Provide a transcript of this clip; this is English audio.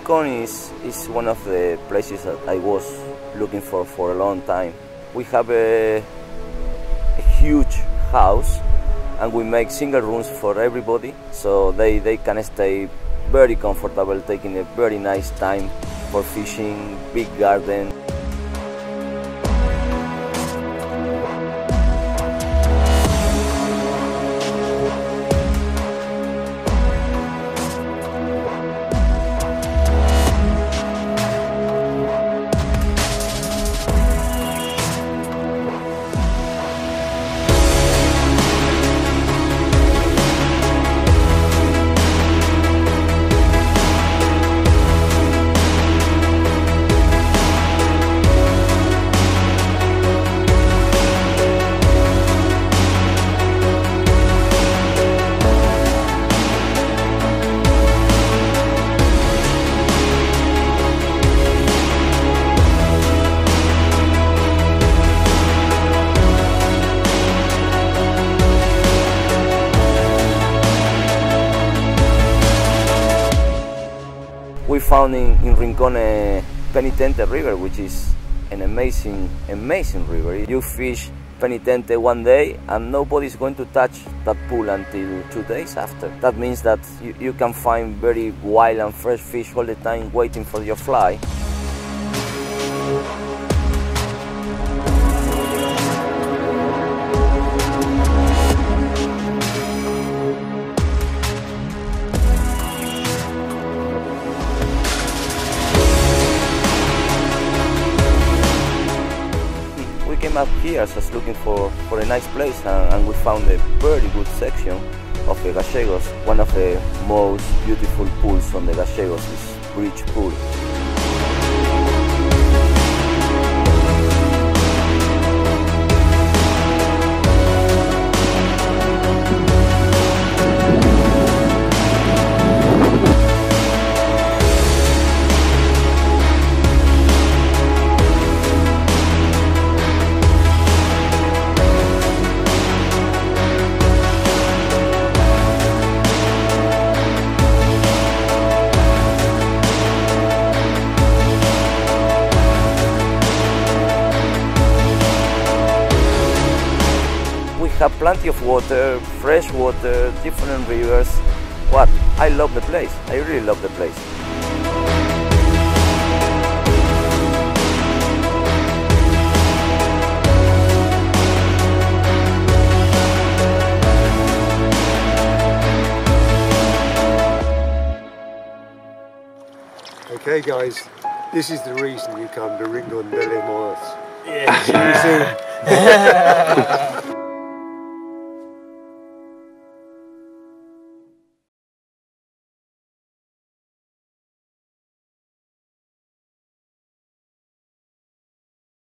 Rincon is one of the places that I was looking for a long time. We have a huge house and we make single rooms for everybody, so they can stay very comfortable, taking a very nice time for fishing, big garden. We found in Rincon a Penitente river, which is an amazing river. You fish Penitente one day and nobody's going to touch that pool until 2 days after. That means that you can find very wild and fresh fish all the time waiting for your fly. We came up here just looking for a nice place, and we found a very good section of the Gallegos. One of the most beautiful pools on the Gallegos is Bridge Pool. Have plenty of water, fresh water, different rivers. What? I love the place. I really love the place. Okay guys, this is the reason you come to Rincon de les Morts. Yeah. See you soon.